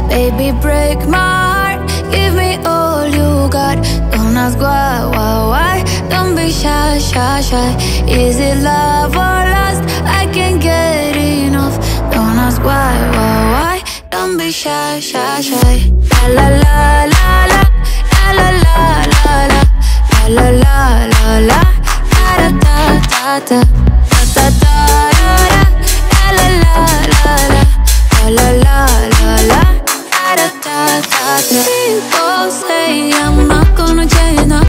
Baby, break my heart, give me all you got. Don't ask why, don't be shy, shy, shy. Is it love or lust? I can't get enough. Don't ask why, don't be shy, shy, shy. La la la la